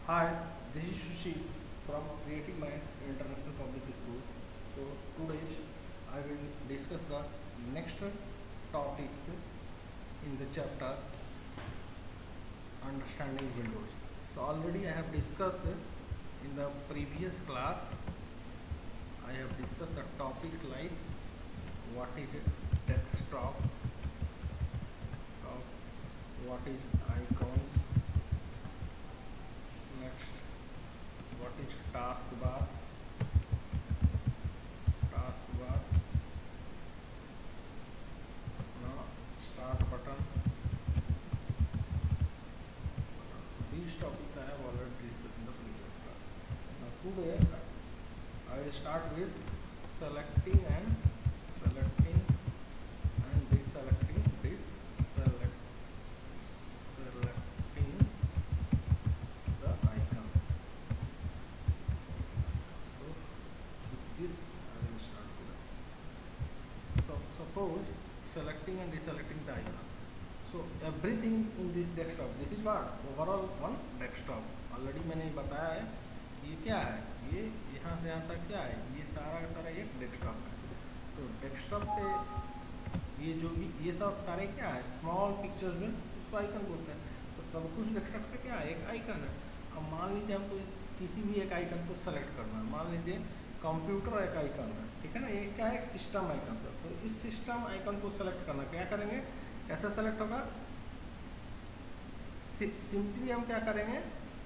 Hi, this is Sushi from Creative Mind International Public School. So today I will discuss the next topics in the chapter Understanding Windows. So already I have discussed in the previous class. I have discussed the topics like what is desktop, what is icons, next what is taskbar, now start button. These topics I have already discussed in the previous class. Now today I will start with selecting and deselecting the icon. So with this I will start today. So suppose selecting and deselecting the icon. So everything in this desktop, this is what overall one desktop. Already मैंने बताया है ये क्या है, ये यहाँ से यहाँ तक क्या है, ये सारा का सारा एक डेस्कटॉप है। तो डेस्कटॉप पे ये जो भी ये सब सारे क्या है स्मॉल पिक्चर्स में उसको आइकन बोलते हैं। तो सब कुछ डेस्कटॉप पे क्या है एक आइकन है। अब मान लीजिए हमको किसी भी एक आइकन को सेलेक्ट करना है, मान लीजिए कंप्यूटर एक आइकन है, ठीक है ना, ये क्या है सिस्टम आइकन है। तो इस सिस्टम आइकन को सेलेक्ट करना क्या करेंगे, कैसे सेलेक्ट होगा, सिंपली हम क्या करेंगे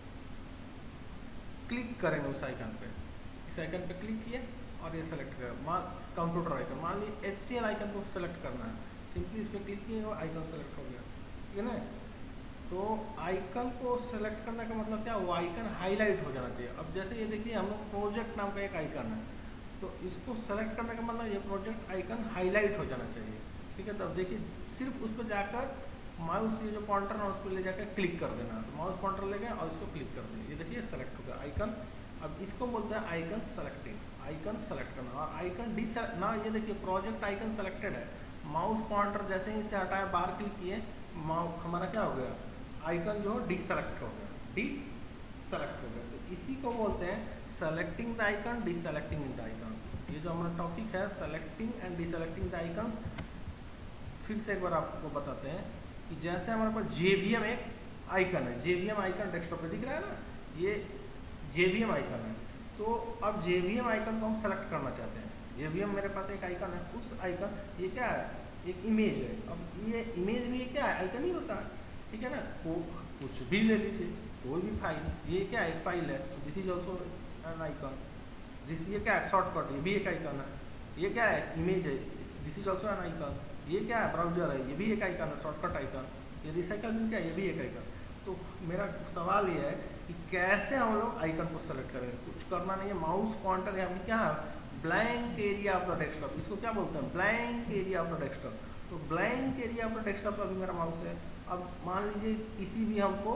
क्लिक करेंगे उस आइकन पे, इस आइकन पे क्लिक किए और ये सेलेक्ट करें। मान कंप्यूटर आइकन, मान लीजिए HCL आइकन को सेलेक्ट करना है, सिंपली इस पर क्लिक किए वो आइकन सेलेक्ट हो गया, ठीक है ना। तो आइकन को सेलेक्ट करने का मतलब क्या, वो आइकन हाईलाइट हो जाना चाहिए। अब जैसे ये देखिए हम लोग प्रोजेक्ट नाम का एक आइकन है, तो इसको सेलेक्ट करने का मतलब ये प्रोजेक्ट आइकन हाईलाइट हो जाना चाहिए, ठीक है। तो अब देखिए सिर्फ उस पर जाकर माउस ये जो पॉइंटर है उस पर ले जाकर क्लिक कर देना, तो माउस पॉइंटर ले गए और इसको क्लिक कर दें, ये देखिए सेलेक्ट होगा आइकन। अब इसको बोलते हैं आइकन सेलेक्टिंग, आइकन सेलेक्ट करना। और आइकन डिसेलेक्ट ना, ये देखिए प्रोजेक्ट आइकन सेलेक्टेड है, माउस पॉइंटर जैसे ही इसे हटाया बाहर क्लिक किए माउस हमारा क्या हो गया, आइकन जो डिसेलेक्ट हो गया, डिसेलेक्ट हो गया। तो इसी को बोलते हैं selecting the icon, deselecting the icon. ये जो हमारा टॉपिक है selecting and deselecting the icon, फिर से एक बार आपको बताते हैं कि जैसे हमारे पास JVM एक आइकन है, JVM आइकन डेस्कटॉप पे दिख रहा है ना, ये JVM आइकन है। तो अब JVM आइकन को हम सेलेक्ट करना चाहते हैं, JVM मेरे पास एक आइकन है, उस आइकन ये क्या है एक इमेज है। अब ये इमेज भी क्या है आइकन ही होता है, ठीक है ना। कुछ भी ले लीजिए, कोई भी फाइल, ये क्या एक फाइल है, this is also an icon, ये क्या है शॉर्टकट, ये भी एक आइकन है। ये क्या है इमेज है, this is also an icon. ये क्या है ब्राउजर है, ये भी एक आइकन है शॉर्टकट आइकन। ये रिसाइकल बिन क्या है, ये भी एक आइकन। तो मेरा सवाल ये है कि कैसे हम लोग आइकन को सेलेक्ट करेंगे, कुछ करना नहीं है, माउस पॉइंटर या क्या है blank area of the desktop, इसको क्या बोलते हैं blank area of the desktop. तो blank area of the desktop अभी मेरा माउस है। अब मान लीजिए किसी भी हमको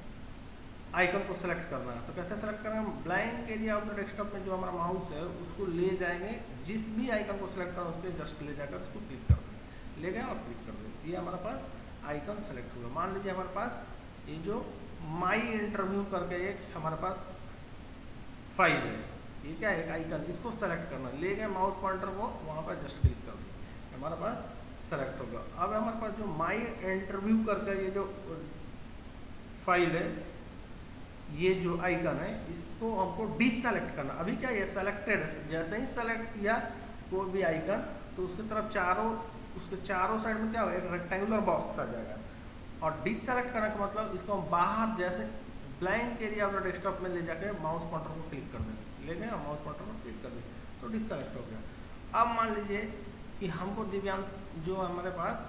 आइकन को सेलेक्ट करना है, तो कैसे सेलेक्ट करना है, blank area of the desktop में जो हमारा माउस है उसको ले जाएंगे, जिस भी आइकन को सेलेक्ट करना है उस पर जस्ट ले जाकर उसको क्लिक कर देंगे, ले गए और क्लिक कर देंगे, ये हमारे पास आइकन सेलेक्ट होगा। मान लीजिए हमारे पास ये जो माई इंटरव्यू करके एक हमारे पास फाइल है, ये क्या है एक आइकन, इसको सेलेक्ट करना, ले गए माउस पॉइंटर को वहाँ पर जस्ट क्लिक कर देंगे, हमारे पास सेलेक्ट होगा। अब हमारे पास जो माई इंटरव्यू करके ये जो फाइल है, ये जो आइकन है, इसको हमको डिसेलेक्ट करना। अभी क्या ये सेलेक्टेड है, जैसे ही सेलेक्ट किया कोई भी आइकन तो उसकी तरफ उसके चारों साइड में क्या होगा एक रेक्टेंगुलर बॉक्स आ जाएगा। और डिसेलेक्ट करने का मतलब इसको हम बाहर जैसे blank area of the desktop में ले जाके माउस पॉइंटर को क्लिक कर देंगे, ले गए और माउस पॉइंटर को क्लिक कर देंगे तो डिसेलेक्ट हो गया। अब मान लीजिए कि हमको दिव्यांश जो हमारे पास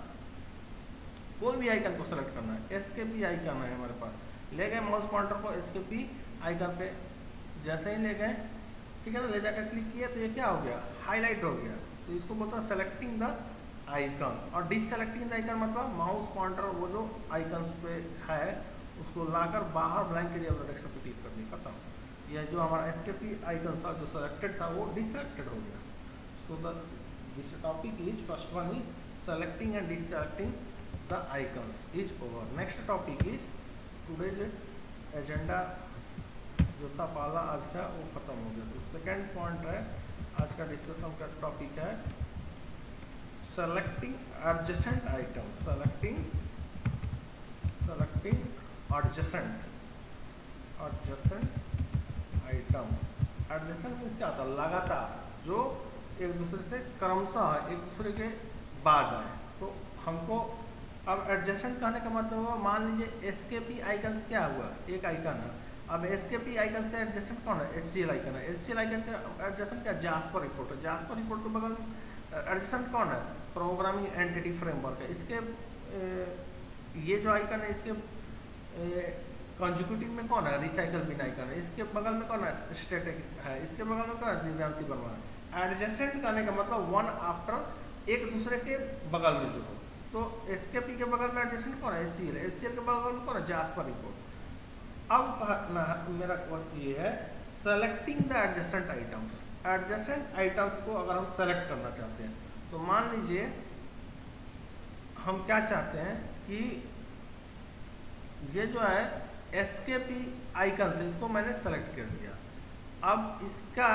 कोई भी आइकन को सेलेक्ट करना है, एस्केप आइकन है हमारे पास, ले गए माउस पॉइंटर को एस्केप आइकन पे जैसे ही ले गए, ठीक है ना, ले जाकर क्लिक किया तो ये क्या हो गया हाईलाइट हो गया। तो इसको बोलता है सेलेक्टिंग द आइकन। और डिसेलेक्टिंग द आइकन मतलब माउस पॉइंटर वो जो आइकन पे है उसको लाकर बाहर blank area of the desktop पे क्लिक कर दिया, खत्म। यह जो हमारा एस्केप आइकन था जो सेलेक्टेड था वो डिसेलेक्टेड हो गया। So the this topic is first one is selecting and deselecting the icons is over. Next topic is today's agenda जो था पहला आज का वो खत्म हो गया। तो सेकेंड पॉइंट है आज का डिस्कशन का टॉपिक है selecting adjacent item. Selecting adjacent item. Adjacent means क्या होता है? लगातार, जो एक दूसरे से क्रमशः एक दूसरे के बाद आए। तो हमको अब एडजेसेंट कहने का मतलब हुआ, मान लीजिए एसकेपी आइकन्स क्या हुआ, एक आइकन है। अब एसकेपी आइकन्स का एडजेसेंट कौन है? एचसीएल आइकन है। एचसीएल आइकन का एडजेसेंट क्या? जास्पर रिपोर्ट है। जास्पर रिपोर्ट के बगल में एडजेसेंट कौन है? प्रोग्रामिंग एंटिटी फ्रेमवर्क है। इसके ये जो आइकन है इसके कॉन्जिक्यूटिव में कौन है? रिसाइकल बिन आइकन है। इसके बगल में कौन है? स्टैटिक है। इसके बगल में कौन है? दिव्यांशी वर्मा है। एडजेसेंट कहने का मतलब वन आफ्टर, एक दूसरे के बगल में जो हो। तो एसकेपी के बगल में एडजेसेंट कौन है? एचसीएल। एचसीएल के बगल में कौन है? Jasper report. अब मेरा वर्क ये है selecting the adjacent items. Adjacent items को अगर हम सेलेक्ट करना चाहते हैं तो मान लीजिए हम क्या चाहते हैं कि ये जो है एसकेपी आइकन से इसको मैंने सेलेक्ट कर दिया। अब इसका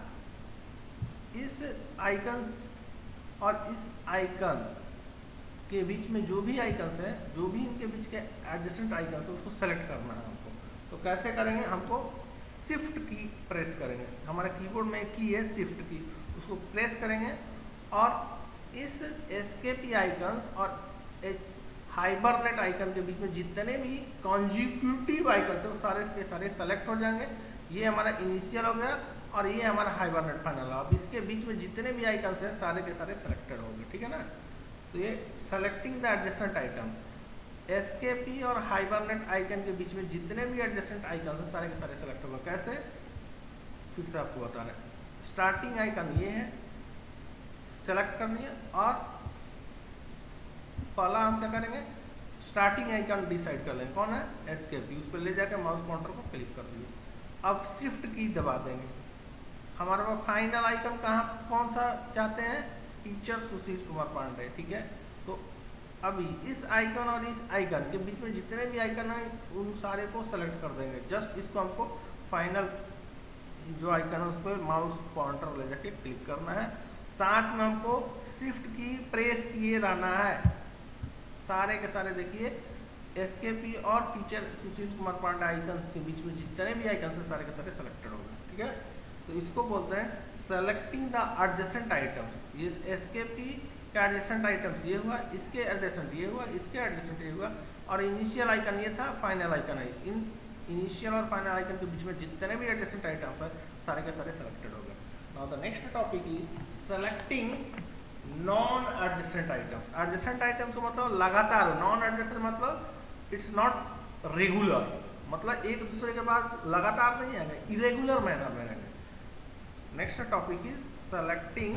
इस आइकन और इस आइकन के बीच में जो भी आइकन्स है, जो भी इनके बीच के एडजेसेंट आइकन्स है उसको सेलेक्ट करना है हमको। तो कैसे करेंगे? हमको शिफ्ट की प्रेस करेंगे। हमारे कीबोर्ड में की है शिफ्ट की, उसको प्रेस करेंगे और इस एसकेपी आइकन्स और हाइबरनेट आइकन के बीच में जितने भी कॉन्जिक्यूटिव आइकन्स है वो सारे के सारे सेलेक्ट हो जाएंगे। ये हमारा इनिशियल हो गया और ये हमारा हाइबरनेट फाइनल। अब इसके बीच में जितने भी आइकन्स हैं सारे के सारे सेलेक्टेड होंगे, ठीक है ना। तो ये selecting the adjacent item, SKP और हाइबरनेट आइकन के बीच में जितने भी एडजेसेंट आइकन हैं सारे के सारे सेलेक्ट होगा। कैसे? फिर से आपको बता रहे हैं। स्टार्टिंग आइकन ये है, सेलेक्ट करनी है और पहला हम क्या करेंगे? स्टार्टिंग आइकन डिसाइड कर लेंगे, कौन है? एसकेपी। उस पर ले जाकर माउस पॉइंटर को क्लिक कर दिए। अब शिफ्ट की दबा देंगे। हमारे पास फाइनल आइकन कहाँ, कौन सा चाहते हैं? टीचर सुशील कुमार पांडे, ठीक है। तो अभी इस आइकन और इस आइकन के बीच में जितने भी आइकन हैं उन सारे को सेलेक्ट कर देंगे। जस्ट इसको हमको फाइनल जो आइकन है उस पर माउस पॉइंटर ले जाके क्लिक करना है। साथ में हमको शिफ्ट की प्रेस किए रहना है। सारे के सारे देखिए एसकेपी और टीचर सुशील कुमार पांडे आइकन्स के बीच में जितने भी आइकन है सारे के सारे सेलेक्टेड होंगे, ठीक है। तो इसको बोलते हैं सेलेक्टिंग द एडजेसेंट आइटम्स। ये एसकेपी का एडजेसेंट आइटम्स ये हुआ, इसके एडजेसेंट ये हुआ, इसके एडजेसेंट ये हुआ और इनिशियल आइकन ये था, फाइनल आइकन है। इन इनिशियल और फाइनल आइकन के बीच में जितने भी एडजेसेंट आइटम्स है सारे के सारे सेलेक्टेड हो गए। Now the next topic is selecting non adjacent items. Adjacent items का मतलब लगातार, नॉन एडजेसेंट मतलब इट्स नॉट रेगुलर, मतलब एक दूसरे के बाद लगातार नहीं आएंगे, इरेगुलर मैनर में रहेंगे। Next topic is selecting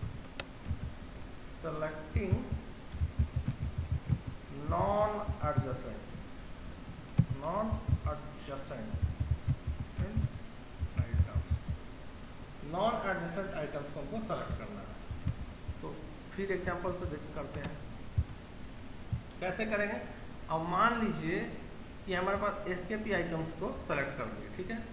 non adjacent items. Non adjacent items को हमको सेलेक्ट करना है। तो फिर एग्जांपल से देख करते हैं कैसे करेंगे। अब मान लीजिए कि हमारे पास एसकेपी आइटम्स को सेलेक्ट कर दिए, ठीक है।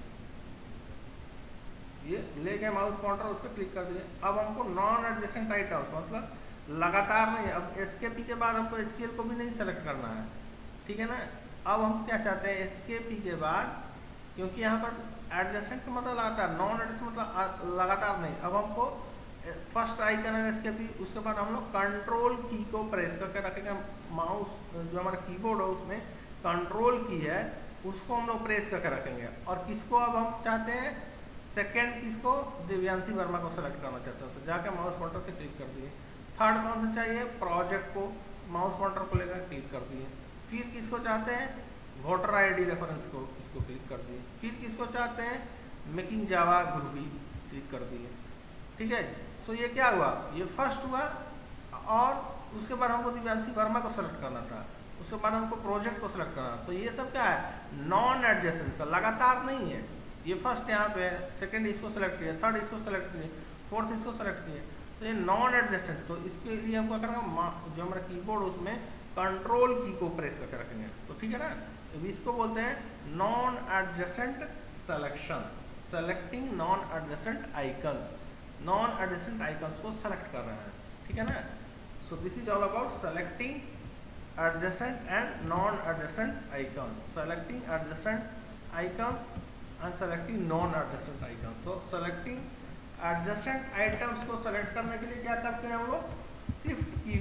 ये ले गए माउस पॉइंटर, उस पर क्लिक कर दिए। अब हमको नॉन एडजेसेंट आइटम्स मतलब लगातार नहीं, अब एसकेपी के बाद हमको एचसीएल को भी नहीं सेलेक्ट करना है, ठीक है ना। अब हम क्या चाहते हैं? एसकेपी के बाद, क्योंकि यहाँ पर एडजेसेंट का मतलब लगातार, नॉन एडजेसेंट मतलब लगातार नहीं। अब हमको फर्स्ट आइकन है एसकेपी, उसके बाद हम लोग कंट्रोल की को प्रेस करके रखेंगे। माउस जो हमारा कीबोर्ड है उसमें कंट्रोल की है उसको हम लोग प्रेस करके रखेंगे। और किसको अब हम चाहते हैं? सेकेंड किसको? दिव्यांशी वर्मा को सेलेक्ट करना चाहते हैं। तो जाकर माउस पॉइंटर से क्लिक कर दिए। थर्ड कौन सा चाहिए? प्रोजेक्ट को, माउस पॉइंटर को लेकर क्लिक कर दिए। फिर किसको चाहते हैं? वोटर आईडी रेफरेंस को, इसको क्लिक कर दिए। फिर किसको चाहते हैं? मेकिंग जावा ग्रुपी, क्लिक कर दिए, ठीक है। सो ये क्या हुआ? ये फर्स्ट हुआ और उसके बाद हमको दिव्यांशी वर्मा को सेलेक्ट करना था, उसके बाद हमको प्रोजेक्ट को सेलेक्ट करना। तो ये सब क्या है? नॉन एडजेसेंट, लगातार नहीं है। ये फर्स्ट यहाँ पे है, सेकंड इसको सेलेक्ट किया, थर्ड इसको सेलेक्ट किए, फोर्थ इसको सेलेक्ट किए। तो ये नॉन एडजेसेंट, तो इसके लिए हमको क्या करना, जो हमारा कीबोर्ड उसमें कंट्रोल की को प्रेस करके रखेंगे। तो ठीक है ना, इसको बोलते हैं non adjacent selection, selecting non adjacent icons, non adjacent icons को सेलेक्ट कर रहे हैं, ठीक है ना। So this is all about selecting adjacent and non-adjacent icons, selecting adjacent icons and selecting non-adjacent icons. तो selecting adjacent items को select करने के लिए क्या करते हैं हम लोग, shift की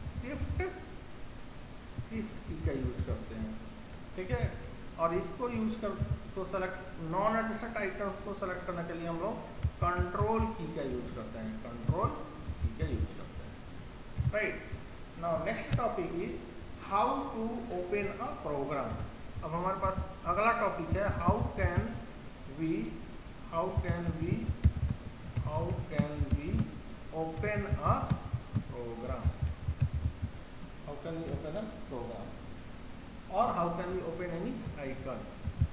का यूज करते हैं, ठीक है। और इसको यूज कर तो सेलेक्ट नॉन एडजेसेंट आइटम्स को सेलेक्ट करने के लिए हम लोग कंट्रोल की का यूज करते हैं, कंट्रोल की का यूज करते हैं, right. Now next topic is how to open a program. अब हमारे पास अगला टॉपिक है how can we open a program, how can we open a program और how can we open any icon.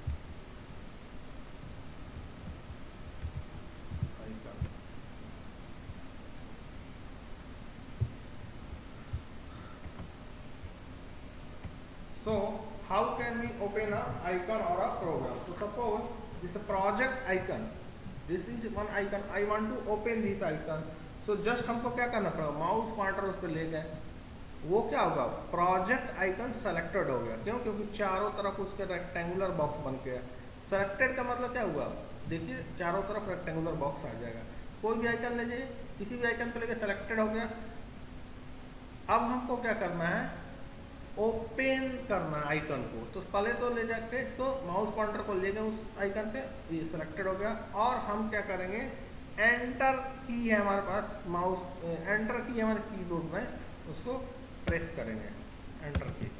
So how can we open a icon or a program? So suppose this is a project icon, this is one icon, I want to open this icon. So just हमको क्या करना पड़ेगा, mouse pointer उस पर ले गए, वो क्या होगा, प्रोजेक्ट आइकन सेलेक्टेड हो गया। क्यों? क्योंकि चारों तरफ उसके रेक्टेंगुलर बॉक्स बन गया। सेलेक्टेड का मतलब क्या हुआ, देखिए चारों तरफ रेक्टेंगुलर बॉक्स आ जाएगा। कोई भी आइकन ले जाइए, किसी भी आइकन पे लेके सेलेक्टेड हो गया। अब हमको क्या करना है, ओपन करना आइकन को। तो पहले तो ले जाके इसको माउस पॉइंटर को ले गए उस आइकन पे, ये सिलेक्टेड हो गया। और हम क्या करेंगे, एंटर की है हमारे पास, माउस एंटर की है हमारे कीबोर्ड में, उसको प्रेस करेंगे, एंटर की,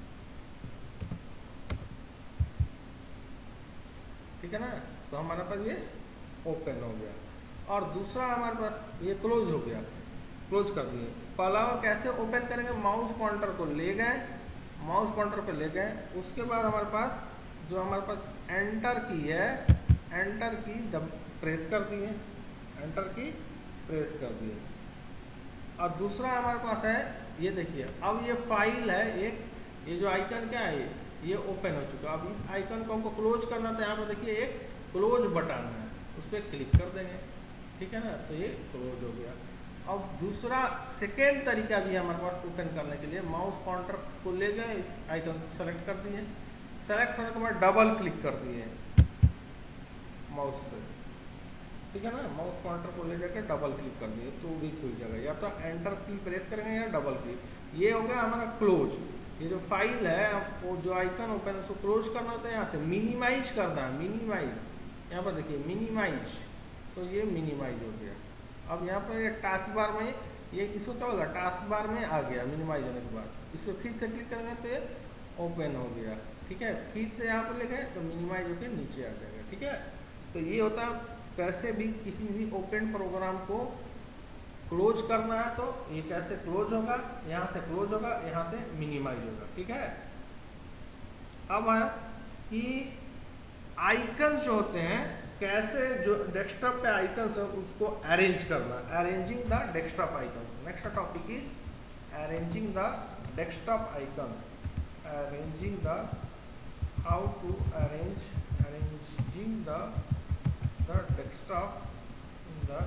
ठीक है ना। तो हमारे पास ये ओपन हो गया। और दूसरा हमारे पास ये क्लोज हो गया, क्लोज कर दिए। पहला कैसे ओपन करेंगे, माउस पॉइंटर को ले गए, माउस पॉइंटर पे ले गए, उसके बाद हमारे पास जो हमारे पास एंटर की है, एंटर की प्रेस कर दिए, एंटर की प्रेस कर दिए। और दूसरा हमारे पास है, ये देखिए अब ये फाइल है एक, ये जो आइकन क्या है, ये ओपन हो चुका। अब इस आइकन को हमको क्लोज करना था, यहाँ पर देखिए एक क्लोज बटन है, उस पर क्लिक कर देंगे, ठीक है ना। तो ये क्लोज हो गया। अब दूसरा सेकेंड तरीका भी है हमारे पास ओपन करने के लिए, माउस पॉइंटर को ले गए, इस आइकन को सेलेक्ट कर दिए, सेलेक्ट करने के बाद डबल क्लिक कर दिए माउस से, ठीक है ना। माउस पॉइंटर को ले जाकर डबल क्लिक कर दिए तो भी खुल जाएगा, या तो एंटर की प्रेस करेंगे या डबल क्लिक। ये हो गया हमारा क्लोज। ये जो फाइल है, वो जो आइकन ओपन है उसको क्लोज करना होता है, यहाँ से मिनिमाइज करना है, मिनिमाइज, यहाँ पर देखिए मिनिमाइज, तो ये मिनिमाइज हो गया। अब यहाँ पर ये टास्क बार में ये इसको क्या होगा, टास्क बार में आ गया मिनिमाइज होने के बाद, इसको फिर से क्लिक करेंगे तो ये ओपन हो गया, ठीक है। फिर से यहाँ पर लिखे तो मिनिमाइज होकर नीचे आ जाएगा, ठीक है। तो ये होता है कैसे भी किसी भी ओपन प्रोग्राम को क्लोज करना है, तो ये कैसे क्लोज होगा, यहाँ से क्लोज होगा, यहाँ से मिनिमाइज होगा, ठीक है। अब है कि आइकन जो होते हैं, कैसे जो डेस्कटॉप पे आइकन्स है उसको अरेंज करना, arranging the desktop icons. Next topic is arranging the desktop icons, arranging the, how to arranging the desktop in the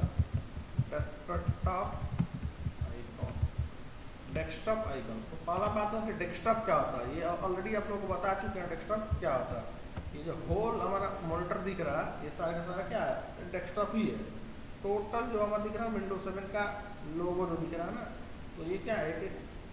desktop icon, desktop icon. तो पहला बात है कि डेस्कटॉप क्या होता है, ये ऑलरेडी आप लोगों को बता चुके हैं डेस्कटॉप क्या होता है। ये जो होल हमारा मॉनिटर दिख रहा है, ये सारा का सारा क्या है, डेस्कटॉप ही है। टोटल जो हमारा दिख रहा है विंडोज 7 का लोगो जो दिख रहा है ना, तो ये क्या है कि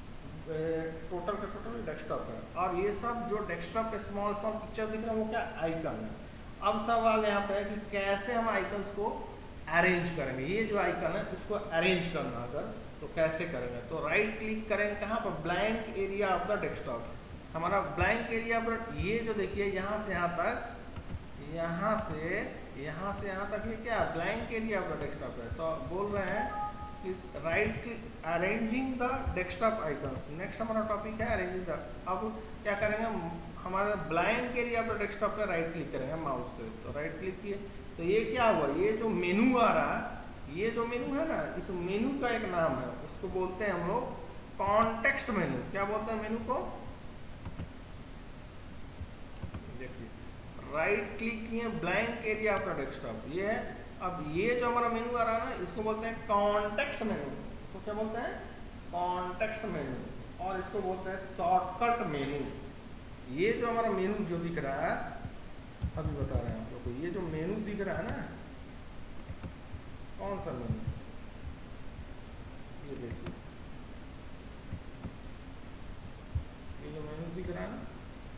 टोटल का टोटल डेस्कटॉप है। और ये सब जो डेस्कटॉप के स्मॉल स्मॉल पिक्चर दिख रहा है वो क्या आइकन है। अब सवाल यहाँ पे है कि कैसे हम आइकन्स को अरेंज करेंगे। ये जो आइकन है उसको अरेंज करना अगर तो कैसे करेंगे, तो राइट क्लिक करेंगे कहाँ पर, blank area of the desktop. हमारा ब्लैंक एरिया पर ये जो देखिए यहाँ से यहाँ तक, यहाँ से यहाँ तक ये क्या blank area of the desktop है। तो बोल रहे हैं कि right click arranging the desktop icons. Next हमारा टॉपिक है अरेंजिंग द। अब क्या करेंगे, हमारा ब्लैंक एरिया पर डेस्कटॉप पे राइट क्लिक करेंगे माउस से, तो राइट क्लिक किए तो ये क्या हुआ, ये जो मेनू आ रहा है, ये जो मेनू है ना, इस मेनू का एक नाम है, उसको बोलते हैं हम लोग कॉन्टेक्स्ट मेनू। क्या बोलते हैं मेनू को, राइट क्लिक किए blank area of the desktop, ये है। अब ये जो हमारा मेनू आ रहा है ना, इसको बोलते हैं कॉन्टेक्स्ट मेनू। तो क्या बोलते हैं? Context menu. और इसको बोलते हैं शॉर्टकट मेनू। ये जो हमारा मेनू जो दिख रहा है, अभी बता रहे हैं आप लोग को, ये जो मेनू दिख रहा है ना, कौन सा मेनू? ये देखिए, ये जो मेनू दिख रहा है ना,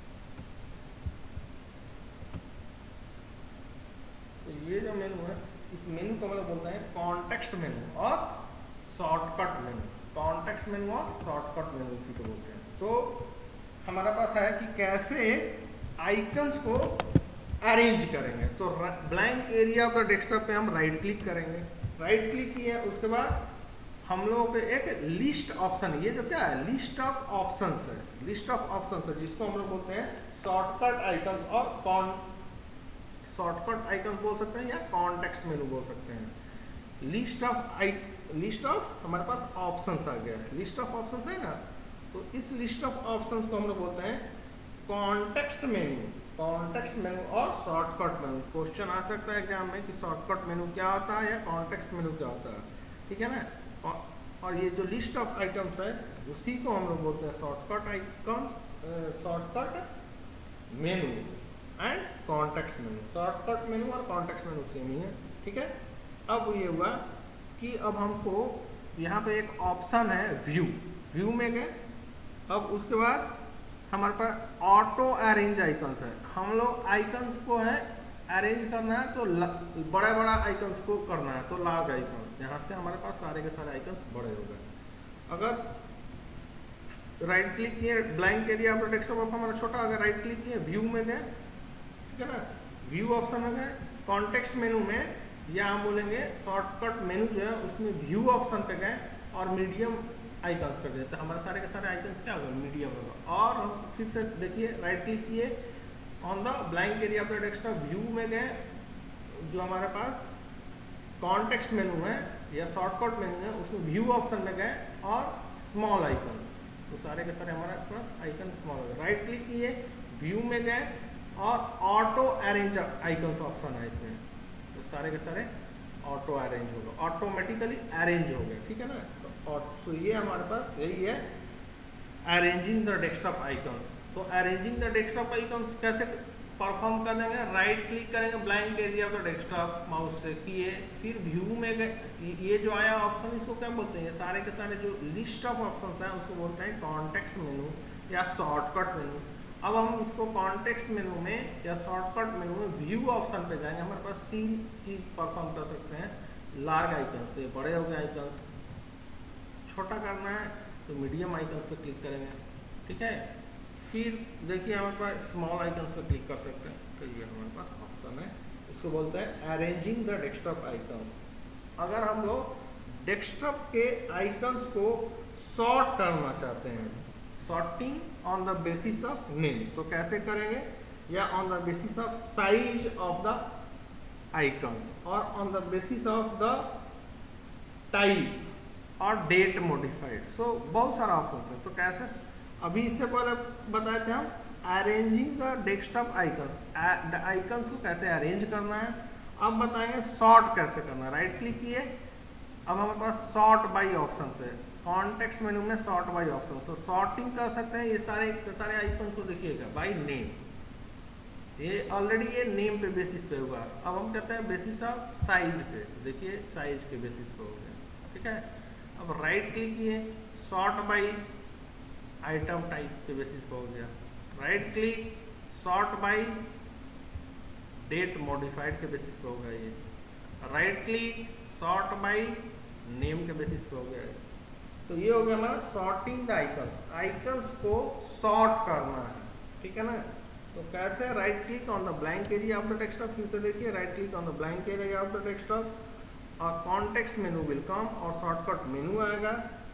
तो ये जो मेनू है, इस मेनू को हम लोग बोलते हैं कॉन्टेक्स्ट मेनू और शॉर्टकट मेनू। कॉन्टेक्स्ट मेनू और शॉर्टकट मेनू इसी को बोलते हैं। तो हमारा पास है कि कैसे आइकन्स को अरेंज करेंगे। तो blank area of the desktop पे हम राइट क्लिक करेंगे। राइट क्लिक किए, उसके बाद हम लोगों पे एक लिस्ट ऑप्शन, ये जो क्या है, लिस्ट ऑफ ऑप्शंस है। लिस्ट ऑफ ऑप्शंस है जिसको हम लोग बोलते हैं शॉर्टकट आइकन्स और शॉर्टकट आइकन बोल सकते हैं या कॉन्टेक्स्ट मेनू बोल सकते हैं। लिस्ट ऑफ हमारे पास ऑप्शंस आ गया, लिस्ट ऑफ ऑप्शंस है ना, तो इस लिस्ट ऑफ ऑप्शंस को हम लोग बोलते हैं कॉन्टेक्स्ट मेनू। कॉन्टेक्स्ट मेनू और शॉर्टकट मेनू। क्वेश्चन आ सकता है एग्जाम में कि शॉर्टकट मेनू क्या होता है या कॉन्टेक्स्ट मेनू क्या होता है, ठीक है ना। और ये जो लिस्ट ऑफ आइटम्स है, उसी को हम लोग बोलते हैं shortcut icon, shortcut menu and context menu. Shortcut menu और कॉन्टेक्स्ट मेनू सेम ही है, ठीक है। अब ये हुआ कि अब हमको यहाँ पे एक ऑप्शन है व्यू, व्यू में गए। अब उसके बाद हमारे पास ऑटो अरेंज आइकन्स है। हम लोग आइकन्स को है अरेंज करना है, तो बड़ा बड़ा आइकन्स को करना है, तो लार्ज आइकन्स, यहाँ से हमारे पास सारे के सारे आइकन्स बड़े हो गए। अगर राइट क्लिक किए blank area of the desktop हमारा छोटा, अगर राइट क्लिक किए व्यू में गए, ठीक है ना, व्यू ऑप्शन में गए, कॉन्टेक्स्ट मेनू में या हम बोलेंगे शॉर्टकट मेनू जो है उसमें व्यू ऑप्शन पे गए और मीडियम आइकन्स कर दिए, तो हमारे सारे के सारे आइकन्स क्या होगा, मीडियम होगा। और हम फिर से देखिए राइट क्लिक किए on the blank area of the desktop, view में गए, जो हमारे पास कॉन्टेक्स्ट मेनू है या शॉर्टकट मेनू है उसमें व्यू ऑप्शन में गए और स्मॉल आइकन, तो सारे के सारे हमारे पास आइकन स्मॉल हो गए। राइट क्लिक किए, व्यू में गए और ऑटो अरेंज आइकन्स ऑप्शन है इसमें, तो सारे के सारे ऑटो अरेंज होगा, ऑटोमेटिकली अरेंज हो गए, ठीक है ना। तो ये हमारे पास यही है अरेंजिंग द डेस्कटॉप आइकन्स। तो अरेंजिंग द डेस्कटॉप आइकन्स कैसे परफॉर्म कर देंगे, राइट क्लिक करेंगे blank area of the desktop mouse से किए, फिर व्यू में गए, ये जो आया ऑप्शन इसको क्या बोलते हैं, सारे के सारे जो लिस्ट ऑफ ऑप्शंस हैं उसको बोलते हैं कॉन्टेक्स्ट मेनू या शॉर्टकट मेनू। अब हम इसको कॉन्टेक्स्ट मेनू में या शॉर्टकट मेनू में व्यू ऑप्शन पे जाएंगे, हमारे पास तीन चीज परफॉर्म कर सकते हैं। लार्ज आइकन से बड़े हो गए आइकन, छोटा करना है तो मीडियम आइकन पे क्लिक करेंगे, ठीक है। फिर देखिए हमारे पास स्मॉल आइकन पे क्लिक कर सकते हैं, तो ये हमारे पास ऑप्शन है, इसको बोलते हैं अरेंजिंग द डेस्कटॉप आइकन्स। अगर हम लोग डेस्कटॉप के आइकन्स को सॉर्ट करना चाहते हैं, sorting on the basis of name, तो कैसे करेंगे, या on the basis of size of the icons और on the basis of the type और डेट मॉडिफाइड। सो बहुत सारा ऑप्शन है। तो कैसे, अभी इससे पहले बताए थे हम arranging the desktop icons, icons को कैसे अरेंज करना है। अब बताएंगे सॉर्ट कैसे करना है। राइट क्लिक किए, अब हमारे पास सॉर्ट बाई ऑप्शन है, कॉन्टेक्स्ट मेनू में सॉर्ट बाई ऑप्शन, तो सॉर्टिंग कर सकते हैं। ये सारे आइकन्स को देखिएगा बाई नेम, ये ऑलरेडी ये नेम पे बेसिस पे हुआ। अब हम कहते हैं बेसिस ऑफ साइज पे, देखिए साइज के बेसिस पे हो गया, ठीक है। अब राइट क्लिक किए, सॉर्ट बाई आइटम टाइप के बेसिस पे हो गया। Right click, sort by date modified के बेसिस पे होगा ये। Right click, sort by name के बेसिस पे हो गया। तो ये हो गया हमारा सॉर्टिंग द आइकन्स, आइकन्स को सॉर्ट करना है, ठीक है ना। तो कैसे, right click on the blank area of the desktop, फिर से देखिए right click on the blank area of the desktop और कॉन्टेक्स्ट मेनू विल कम और शॉर्टकट मेनू आएगा।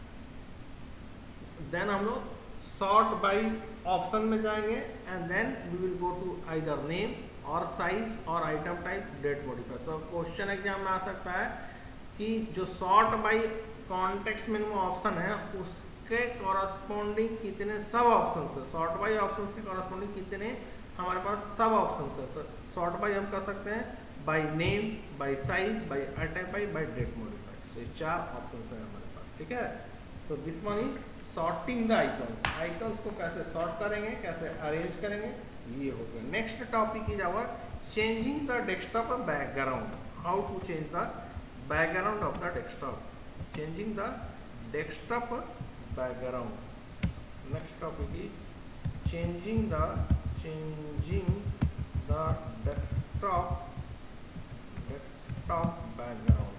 देन हम लोग सॉर्ट बाई ऑप्शन में जाएंगे and then we will go to either name और साइज और आइटम टाइप, डेट मॉडिफाई। तो क्वेश्चन एग्जाम में आ सकता है कि जो sort by context menu option है उसके कॉरस्पॉन्डिंग कितने सब ऑप्शन है, सॉर्ट बाई ऑप्शन के कॉरस्पॉन्डिंग कितने हमारे पास सब ऑप्शन है। तो सॉर्ट बाय हम कर सकते हैं, by name, by size, by identify, by date modify. तो ये 4 ऑप्शन है हमारे पास, ठीक है। तो this one is sorting the icons. Icons को कैसे सॉर्ट करेंगे, कैसे अरेंज करेंगे, ये हो गया। Next topic is our changing the desktop background. How to change the background of the desktop, changing the desktop background. Next topic is changing the desktop background,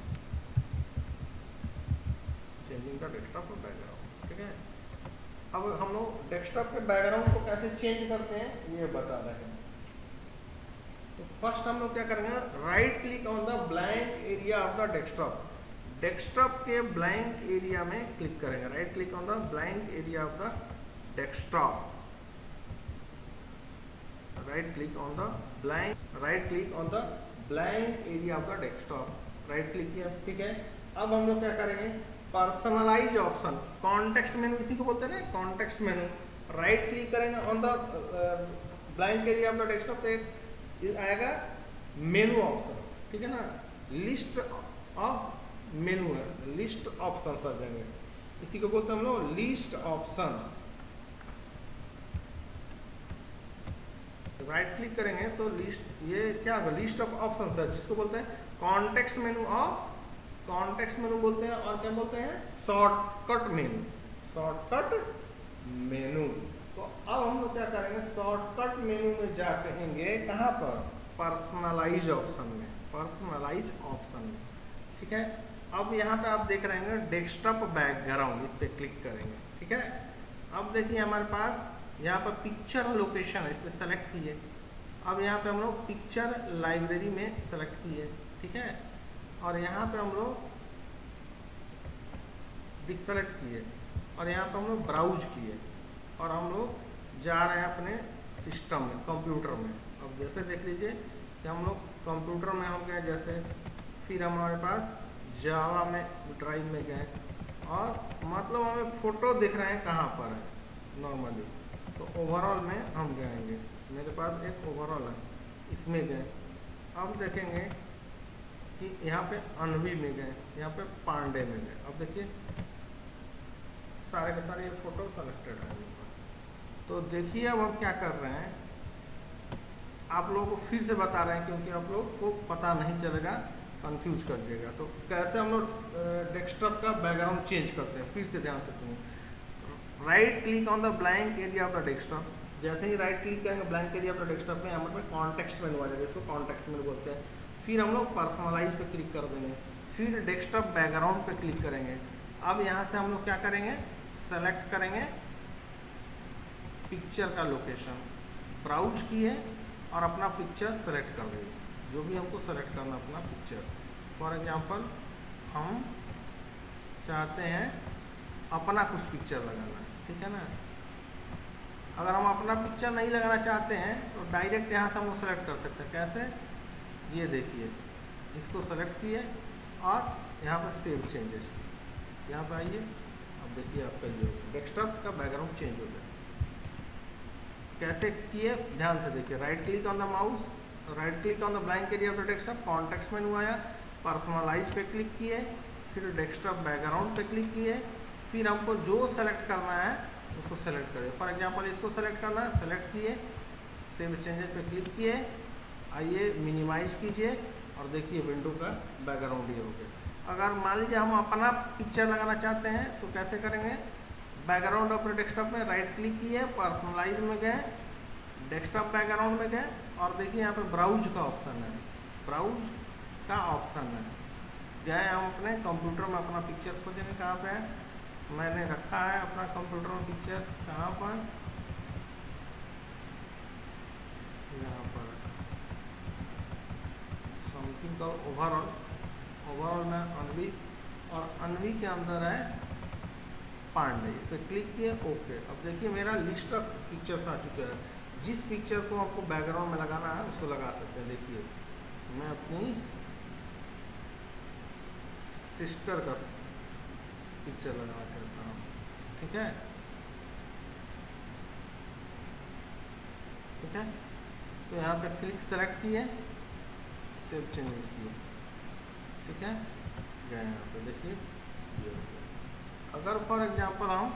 changing the desktop background, ठीक है। अब हम लोग desktop के background को कैसे change करते हैं ये बता रहे हैं। तो फर्स्ट हम लोग क्या करेंगे, right click on the blank area of the desktop. Desktop के ब्लैंक एरिया में क्लिक करेंगे, right click on the blank area of the desktop, right click on the blank area of the desktop, right click किया, ठीक है। अब हम लोग क्या करेंगे, पर्सनलाइज ऑप्शन, कॉन्टेक्स्ट मेनू इसी को बोलते हैं ना, कॉन्टेक्स्ट मेनू। राइट क्लिक करेंगे on the blank area of the desktop, तो आएगा मेनू ऑप्शन, ठीक है ना। लिस्ट ऑफ मेनू है, लिस्ट ऑप्शन आ जाएंगे, इसी को बोलते हैं हम लोग लिस्ट ऑप्शन। राइट क्लिक करेंगे तो लिस्ट, ये क्या होगा, लिस्ट ऑफ ऑप्शंस है, जिसको बोलते हैं context menu of, context menu बोलते हैं, और क्या बोलते हैं, शॉर्टकट मेनू, शॉर्टकट मेनू। तो अब हम लोग क्या करेंगे, शॉर्टकट मेनू में जा कहेंगे कहाँ पर, पर्सनलाइज ऑप्शन में, पर्सनलाइज ऑप्शन में, ठीक है। अब यहाँ पे आप देख रहे हैं डेस्कटॉप बैकग्राउंड, इस पर क्लिक करेंगे, ठीक है। अब देखिए हमारे पास यहाँ पर पिक्चर लोकेशन है, इस पर सेलेक्ट किए। अब यहाँ पे हम लोग पिक्चर लाइब्रेरी में सेलेक्ट किए, ठीक है। और यहाँ पे हम लोग डिसेलेक्ट किए, और यहाँ पे हम लोग ब्राउज किए, और हम लोग जा रहे हैं अपने सिस्टम में, कंप्यूटर में। अब जैसे देख लीजिए कि हम लोग कंप्यूटर में हो गए, जैसे फिर हमारे पास जावा में ड्राइव में गए, और मतलब हमें फोटो दिख रहे हैं कहाँ पर है नॉर्मली, तो ओवरऑल में हम जाएंगे, मेरे पास एक ओवरऑल है, इसमें गए। अब देखेंगे कि यहाँ पे अनवी में गए, यहाँ पे पांडे में गए। अब देखिए सारे के सारे ये फोटो सेलेक्टेड है। तो देखिए अब हम क्या कर रहे हैं, आप लोगों को फिर से बता रहे हैं, क्योंकि आप लोग को पता नहीं चलेगा, कंफ्यूज कर देगा। तो कैसे हम लोग डेस्कटॉप का बैकग्राउंड चेंज करते हैं, फिर से ध्यान से सुनिए। Right click on the blank area of the desktop, जैसे ही राइट क्लिक करेंगे blank area of the desktop में हमारे पास कॉन्टेक्स्ट मेनू आ जाएगा, इसको कॉन्टेक्स्ट मेनू बोलते हैं। फिर हम लोग पर्सनलाइज पे क्लिक कर देंगे, फिर डेस्कटॉप बैकग्राउंड पे क्लिक करेंगे। अब यहाँ से हम लोग क्या करेंगे, सेलेक्ट करेंगे पिक्चर का लोकेशन, ब्राउज किए और अपना पिक्चर सेलेक्ट कर देंगे, जो भी हमको सेलेक्ट करना अपना पिक्चर। फॉर एग्जाम्पल हम चाहते हैं अपना कुछ पिक्चर लगाना, ठीक है ना। अगर हम अपना पिक्चर नहीं लगाना चाहते हैं तो डायरेक्ट यहाँ से हम सेलेक्ट कर सकते हैं, कैसे, ये देखिए, इसको सेलेक्ट किए और यहाँ पर सेव चेंजेस, यहाँ पर आइए। अब देखिए आपका ये डेस्कटॉप का बैकग्राउंड चेंज हो गया। कैसे किए, ध्यान से देखिए। Right click on the mouse, right click on the blank area of the desktop, context menu आया, पर्सनलाइज पे क्लिक किए, फिर डेस्कटॉप बैकग्राउंड पे क्लिक किए, फिर हमको जो सेलेक्ट करना है उसको सेलेक्ट करिए। फॉर एग्जांपल इसको सेलेक्ट करना है, सेलेक्ट किए, सेव चेंजेस पे क्लिक किए, आइए मिनिमाइज कीजिए, और देखिए विंडो का बैकग्राउंड ये हो गया। अगर मान लीजिए हम अपना पिक्चर लगाना चाहते हैं तो कैसे करेंगे, बैकग्राउंड ऑफ डेस्कटॉप में राइट क्लिक किए, पर्सनलाइज में गए, डेस्कटॉप बैकग्राउंड में गए, और देखिए यहाँ पे ब्राउज का ऑप्शन है, ब्राउज का ऑप्शन है। गए हम अपने कंप्यूटर में अपना पिक्चर खोजेंगे, कहाँ पे है, मैंने रखा है अपना कंप्यूटर में पिक्चर, कहाँ पर, यहाँ पर समथिंग का ओवरऑल, ओवरऑल में अनवी, और अनवी के अंदर है पांडे, इस पर क्लिक किए, ओके। अब देखिए मेरा लिस्ट ऑफ पिक्चर्स आ चुका है। जिस पिक्चर को आपको बैकग्राउंड में लगाना है उसको लगा सकते हैं। देखिए मैं अपनी सिस्टर का पिक्चर लगाना चाहता हूँ, ठीक है, ठीक है। तो यहाँ पे क्लिक सेलेक्ट किए, सेव चेंजेस किए, ठीक है, गए यहाँ पे देखिए ये हो गया। अगर फॉर एग्जांपल हम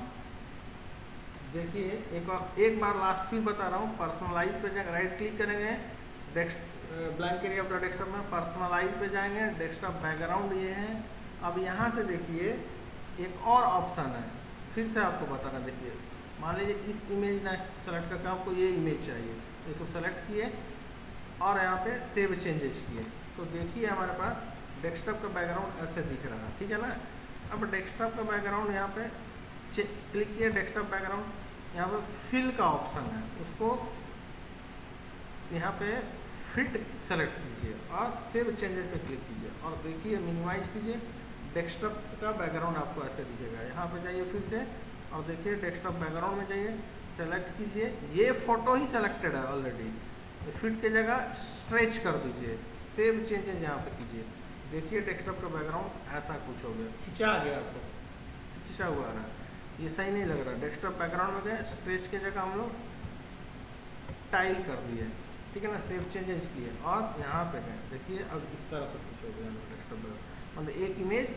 देखिए एक बार लास्ट फिर बता रहा हूँ, पर्सनलाइज पे जाएंगे, राइट क्लिक करेंगे, blank area of the desktop में पर्सनलाइज पे जाएंगे, डेस्कटॉप बैकग्राउंड ये है। अब यहाँ से देखिए एक और ऑप्शन है, फिर से आपको बताना, देखिए मान लीजिए इस इमेज ना सेलेक्ट करके आपको ये इमेज चाहिए, तो इसको सेलेक्ट किए और यहाँ पे सेव चेंजेस किए, तो देखिए हमारे पास डेस्कटॉप का बैकग्राउंड ऐसे दिख रहा है, ठीक है ना। अब डेस्कटॉप का बैकग्राउंड यहाँ पे क्लिक किए, डेस्कटॉप बैकग्राउंड, यहाँ पे फिल का ऑप्शन है, उसको यहाँ पे फिट सेलेक्ट कीजिए और सेव चेंजेस पे क्लिक कीजिए और देखिए मिनिमाइज कीजिए, डेस्कटॉप का बैकग्राउंड आपको ऐसे दिखेगा। यहाँ पे जाइए फिर से और देखिए डेस्कटॉप बैकग्राउंड में जाइए, सेलेक्ट कीजिए, ये फोटो ही सेलेक्टेड है ऑलरेडी, फिट की जगह स्ट्रेच कर दीजिए, सेव चेंजेस यहाँ पे कीजिए, देखिए डेस्कटॉप का बैकग्राउंड ऐसा कुछ हो गया, खिंचा आ गया, आपको खिंचा हुआ रहा, ये सही नहीं लग रहा। डेस्कटॉप बैकग्राउंड में गए, स्ट्रेच की जगह हम लोग टाइल कर दिए, ठीक है ना, सेव चेंजेस किए और यहाँ पे गए, देखिए अब इस तरह से कुछ हो गया डेस्कटॉप बैकग्राउंड, मतलब एक इमेज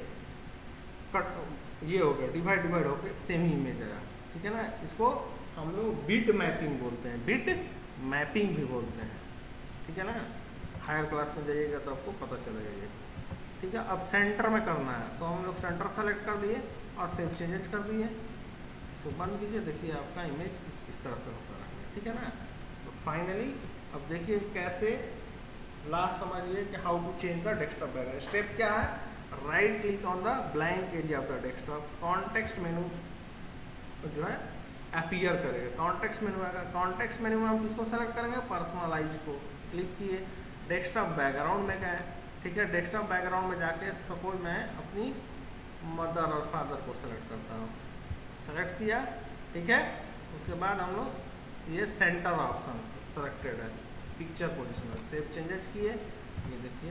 कट ये हो गया, डिवाइड होकर सेम ही इमेज आया, ठीक है ना। इसको हम लोग बिट मैपिंग बोलते हैं, बिट मैपिंग भी बोलते हैं, ठीक है ना। हायर क्लास में जाइएगा तो आपको पता चलेगा ये, ठीक है। अब सेंटर में करना है तो हम लोग सेंटर सेलेक्ट कर दिए और सेव चेंजेस कर दिए, तो बंद कीजिए, देखिए आपका इमेज इस तरह से होता रहेगा, ठीक है ना। तो फाइनली अब देखिए कैसे, लास्ट समझिए कि how to change the desktop background. Step क्या है, right click on the blank area of the desktop, context menu जो है अपीयर करेगा, कॉन्टेक्स्ट मेनू आएगा, कॉन्टेक्स्ट मेनू में हम किसको सेलेक्ट करेंगे, पर्सनलाइज को, क्लिक किए, डेस्कटॉप बैकग्राउंड में गए, ठीक है। डेस्कटॉप बैकग्राउंड में जाके सपोज मैं अपनी मदर और फादर को सेलेक्ट करता हूँ, सेलेक्ट किया, ठीक है। उसके बाद हम लोग ये सेंटर ऑप्शन सेलेक्टेड है, पिक्चर पोजीशन में सेव चेंजेस किए, ये देखिए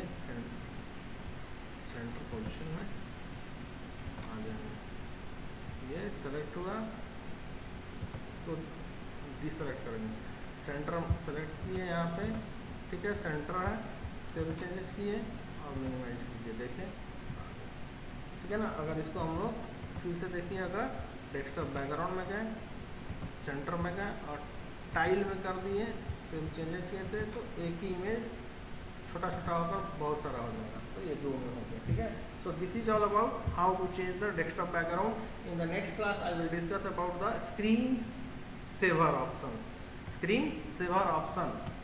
सेंटर पोजीशन में आ जाएंगे, ये सेलेक्ट हुआ तो डिसेलेक्ट करेंगे, सेंटर सेलेक्ट किए यहाँ पे, ठीक है, सेंटर है, सेव चेंजेस किए और मिनिमाइज कीजिए, देखिए, ठीक है ना। अगर इसको हम लोग फिर से देखिए, अगर डेस्कटॉप बैकग्राउंड में गए, सेंटर में गए और टाइल में कर दिए, सेव चेंजेस किए थे, तो एक ही इमेज छोटा छोटा होकर बहुत सारा हो जाएगा, तो ये दो में हो गया, ठीक है। So this is all about how to change the desktop background. In the next class I will discuss about the screen saver option, screen saver option.